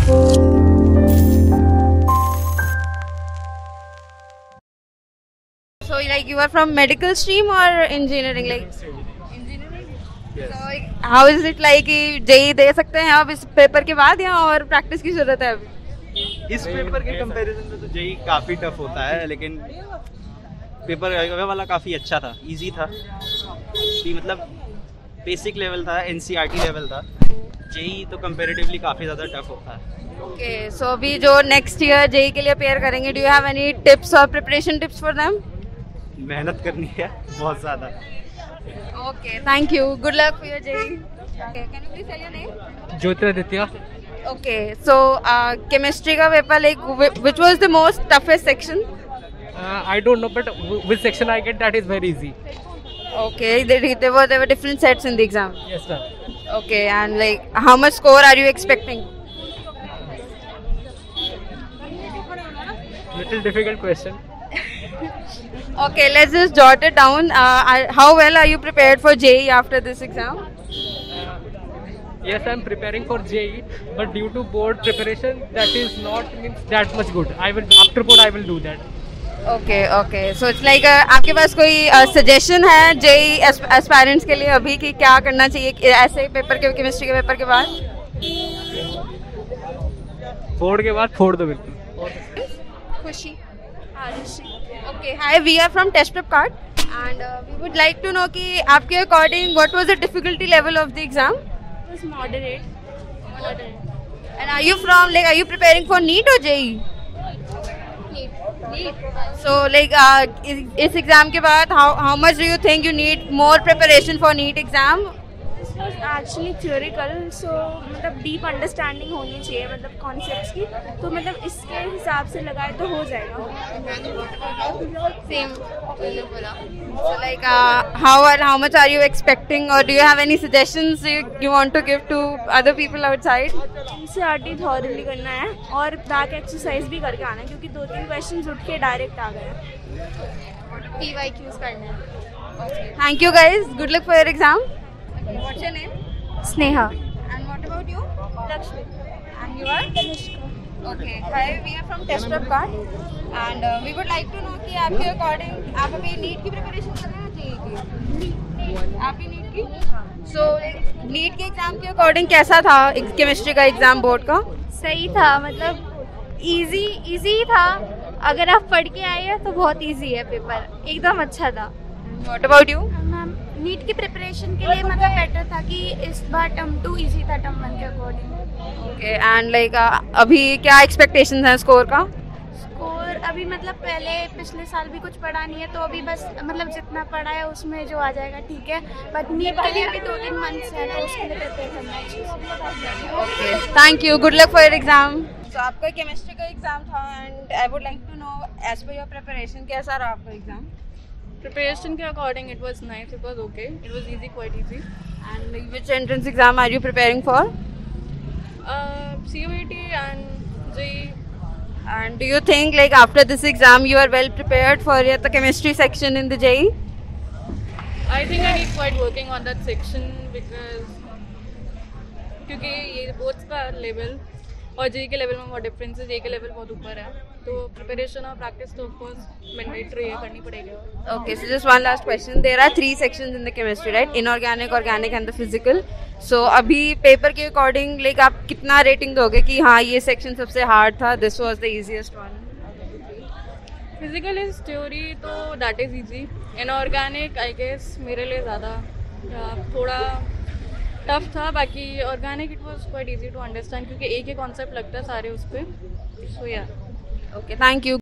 So like you are from medical stream or engineering like? Engineering. Yes. So like, how is it like कि JEE दे सकते हैं आप इस paper के बाद या और प्रैक्टिस की जरूरत है अभी? इस पेपर के कंपैरिजन में तो जेई काफ़ी टफ होता है, लेकिन पेपर वाला काफ़ी अच्छा था, इजी था कि मतलब बेसिक लेवल था, एनसीईआरटी लेवल था। जेई तो कंपैरेटिवली काफ़ी ज़्यादा टफ होता है। ओके सो अभी जो नेक्स्ट ईयर जेई के लिए अपेयर करेंगे, do you have any tips और प्रिपरेशन टिप्स फॉर देम? मेहनत करनी है बहुत ज़्यादा। Okay thank you, good luck for your JEE. Can you please tell your name? Jyotiraditya. Okay so chemistry का paper like which was the most toughest section? I don't know, but which section I get, that is very easy. Okay, there were different sets in the exam. Yes, sir. Okay, and like how much score are you expecting? Little difficult question. Okay, let's just jot it down. How well are you prepared for JEE after this exam? Yes, I am preparing for JEE, but due to board preparation, that is not means that much good. I will after board I will do that. Okay so it's like आपके पास कोई suggestion है JEE aspirants के लिए अभी कि क्या करना चाहिए ऐसे पेपर के केमिस्ट्री के पेपर के बाद? बोर्ड के बाद फोड़ दो बिल्कुल। खुशी okay hi, we are from Testprepkart and we would like to know कि आपके according what was the difficulty level of the exam? It was moderate. And are you from like are you preparing for NEET और JEE? So like इस exam के बाद how much do you think you need more preparation for NEET exam? This was actually theoretical, so मतलब deep understanding होनी चाहिए मतलब concepts की, तो मतलब इसके हिसाब से लगाए तो हो जाएगा। Same. So like how much are you expecting or do you have any suggestions you want to give to other people outside? NCERT thoroughly करना है और बैक एक्सरसाइज भी करके आना है, क्योंकि 2-3 क्वेश्चंस उठ के डायरेक्ट आ गए हैं। PYQs करना है। Thank you guys. Good luck for your exam. What's your name? Sneha. And what about you? Lakshmi. And you are? Okay. Hi, we are from Test Prep Card and we would like to know कि आपके according आप अभी NEET की preparation कर रहे हैं JEE की? आप भी नीट की? So नीट के एग्जाम के अकॉर्डिंग कैसा था केमिस्ट्री का एग्जाम बोर्ड का? सही था, मतलब इजी था। अगर आप पढ़ के आए हैं तो बहुत इजी है पेपर, एकदम अच्छा था। What about you? Ma'am NEET की प्रिपरेशन के लिए मतलब बेटर था कि इस बार टर्म 2 इजी था टर्म 1 के अकॉर्डिंग। ओके एंड लाइक अभी क्या एक्सपेक्टेशंस हैं स्कोर का? स्कोर अभी मतलब पहले पिछले साल भी कुछ पढ़ा नहीं है, तो अभी बस मतलब जितना पढ़ा है उसमें जो आ जाएगा ठीक है, बट नीट के लिए अभी 2-3 मंथ्स हैं तो उसके लिए प्रिपेयर करना है। Okay thank you, good luck for your exam. तो आपका केमिस्ट्री का एग्जाम था and I would like to know as per your preparation कैसा रहा आपका एग्जाम? Preparation के according it was nice, it was okay, it was easy, quite easy. And like, which entrance exam are you preparing for? CUET and JEE. And do you think like after this exam you are well prepared for the chemistry section in the JEE? I think I need quite working on that section because क्योंकि ये both का level और JEE के level में बहुत difference है, JEE के level बहुत ऊपर है, तो प्रिपरेशन और प्रैक्टिस तो ऑफकोर्स मैंडेटरी है, करनी पड़ेगी। Okay, so just one last question. There are 3 sections in the chemistry, right? Inorganic, organic and the physical. So अभी पेपर के अकॉर्डिंग लाइक आप कितना रेटिंग दोगे कि हाँ ये सेक्शन सबसे हार्ड था, this was the easiest one? Physical is theory तो that is easy, inorganic I guess मेरे लिए ज़्यादा थोड़ा टफ था, बाकी organic it was quite easy to understand क्योंकि एक ही कॉन्सेप्ट लगता है सारे उस पर। सो या ओके थैंक यू।